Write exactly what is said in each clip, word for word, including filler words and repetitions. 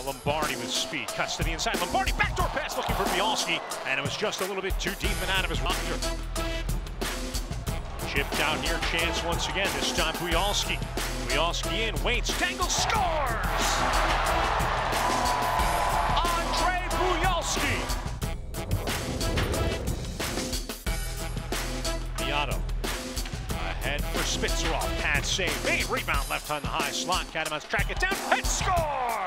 Lombardi with speed, cuts to the inside. Lombardi, backdoor pass looking for Bialski, and it was just a little bit too deep and out of his roster. Chip down here, chance once again, this time Bialski. Bialski in, waits, dangles, scores! Andre Bialski! Beato. Ahead for Spitzerov, pad save, made, rebound left on the high slot. Catamounts track it down, and score!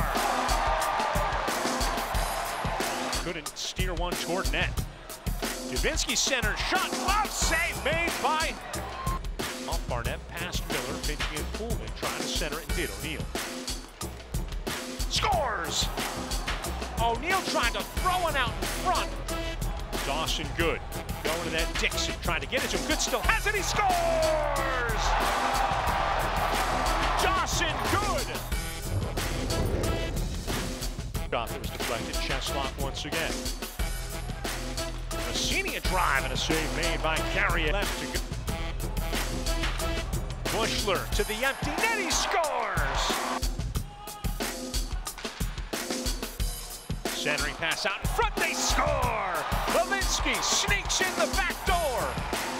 Couldn't steer one toward net. Dubinsky center shot, love save made by off Barnett, past Miller, pitching in Pullman, trying to center it and did. O'Neal scores! O'Neal trying to throw one out in front. Dawson good. Going to that Dixon, trying to get it to him. Good still has it, he scores! Dawson good! Shot that was deflected, Cheslak once again. Rossini a drive and a save made by Carrier. Left to go. Bushler to the empty net, he scores! Centering pass out in front, they score! Levinsky sneaks in the back door.